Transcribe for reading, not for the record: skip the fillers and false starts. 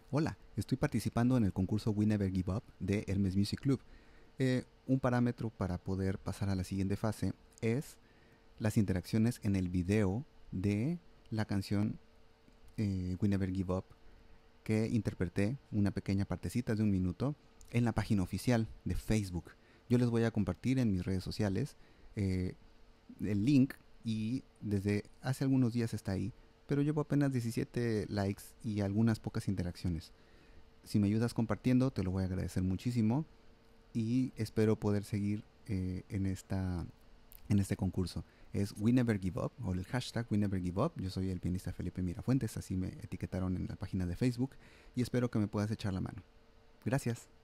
Hola, estoy participando en el concurso We Never Give Up de Hermes Music Club. Un parámetro para poder pasar a la siguiente fase es las interacciones en el video de la canción We Never Give Up que interpreté una pequeña partecita de un minuto en la página oficial de Facebook. Yo les voy a compartir en mis redes sociales eh, el link y desde hace algunos días está ahí, pero llevo apenas 17 likes y algunas pocas interacciones. Si me ayudas compartiendo, te lo voy a agradecer muchísimo y espero poder seguir en este concurso. Es We Never Give Up o el hashtag We Never Give Up. Yo soy el pianista Felipe Mirafuentes, así me etiquetaron en la página de Facebook y espero que me puedas echar la mano. Gracias.